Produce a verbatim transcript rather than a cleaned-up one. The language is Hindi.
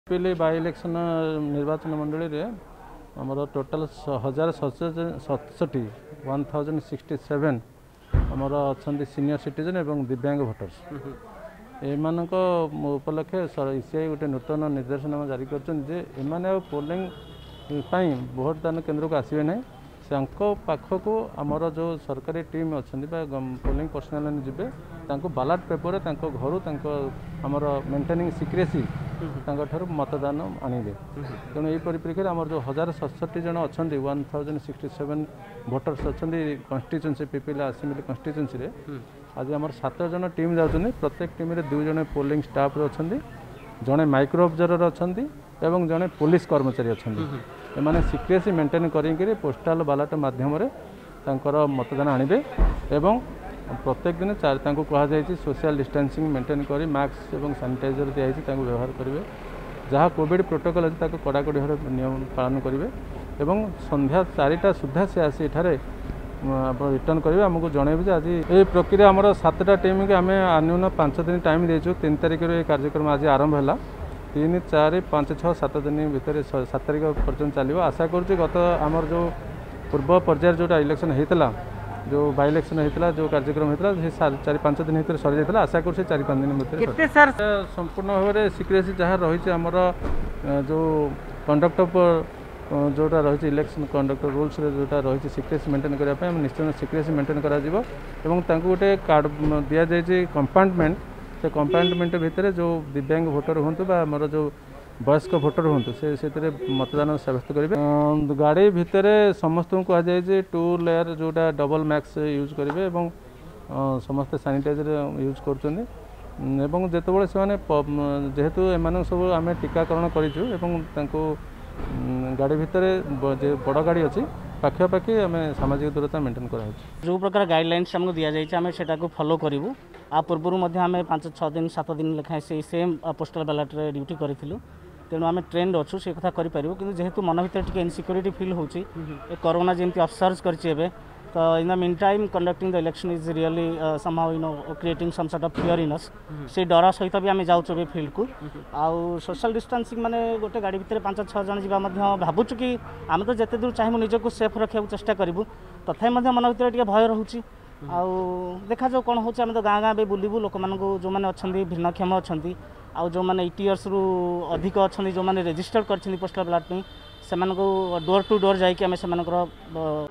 पिपली बाय इलेक्शन निर्वाचन मंडली रे आमर टोटाल हजार सतसठी वन थाउजेंड सिक्सटी सेवेन आमर अच्छा सीनियर सिटीजन एवं दिव्यांग भोटर्स एमान उपलक्षे इसीआई गोटे नूतन निर्देशनामा जारी कर पोलिंग भोट दान केन्द्र को आसवे ना पाखक आमर जो सरकारी टीम अच्छा पोलिंग पर्सनाल जी बालाट पेपर घर आमर मेंटेनिंग सिक्रेसी मतदान आणवे तेणु यही परिप्रेक्षी आम जो हजार सतसठी जन अच्छा one thousand sixty seven voters अच्छा कन्स्टिट्यूएंसी पिपिला असेंबली कन्स्टिट्यूएंसी आज आम सात जन टीम जाऊँ प्रत्येक टीम रे दुई जन पोलिंग स्टाफ अच्छा जड़े माइक्रो ऑब्जर्वर अच्छा एवं जड़े पुलिस कर्मचारी अच्छा एमाने सिक्रेसी मेंटेन करी पोस्टाल बालाट माध्यम मतदान आणवे एवं प्रत्येक दिन चार कहुई सोशल डिस्टेंसिंग मेंटेन करी मास्क एवं सैनिटाइजर दिखाई व्यवहार करेंगे जहाँ कोविड प्रोटोकॉल अच्छी कड़ाकड़ी भाव नियम पालन करेंगे एवं संध्या चारिटा सुधा से आसी एठारे रिटर्न करेंगे आमको जनइबे आज ये प्रक्रिया आमर सातटा टीम के आम अन्यून पांच दिन टाइम देचु तीन तारिख ये कार्यक्रम आज आरंभ है तीन चार पाँच छः सात दिन भितर सात तारिख पर्यटन चलो आशा करुँच गत आमर जो पूर्व पर्यायर जोटा इलेक्शन होता जो बाय इलेक्शन होता जो कार्यक्रम होता चार पाँच दिन भर सरी जाता आशा कर चार पाँच दिन भर संपूर्ण भाव में सिक्रेसी जहाँ रही आमर जो कंडक्ट ऑफ जोटा रही इलेक्शन कंडक्ट रूल्स जोटा रही सिक्रेसी मेंटेन करने निश्चय सिक्रेसी मेंटेन करा गोटे कार्ड दि जाए कंपार्टमेंट से कंपार्टमेंट भितर जो दिव्यांग भोटर हूँ आमर जो वयस्क भोटर हूँ से मतदान सब्यस्त करेंगे गाड़ी भितर समस्त को कहुई टू लेयर जोटा डबल मैक्स यूज करेंगे और समस्त सैनिटाइजर यूज कर जितेबाला से जेहेतु एम सब आम टीकाकरण करूँ गाड़ी भितर बड़ गाड़ी अच्छी पाखापाखि आम सामाजिक दूरता मेंटेन कर जो प्रकार गाइडलाइंस आमको दि जाए आम से फॉलो करूँ आ पूर्व आम पांच छः दिन सात दिन लेखाएं से सेम पोस्टाल बैलेट ड्यूटी करूँ तेणु आम ट्रेंड अच्छु से कथा करूँ कि जेहेतु मन भर टी इनसिक्योरिटी फील हो कोरोना जमी अपसर्ज कर तो in the mean time conducting the election is really somehow you know creating some sort of fear in us से डर सहित भी आम जाऊँ फील्ड को आउ सोशल डिस्टेंसिंग माने गोटे गाड़ी भितर पांच छः जन जा भावुँ कि आम तो जिते दूर चाहे निजक सेफ रखा चेष्टा करूँ तथापि मन भर टे भय रोचे आउ देखा जो कौन हो तो गाँ गाँ भी बुलू लोक मान जो मैंने अच्छा भिन्नक्षम अच्छा आउ जो मैंने एटी इयर्स रु अधिक अच्छा जो मैंने रेजिस्टर कर पोस्टाल बैलेट से डोर टू डोर जाकि आम से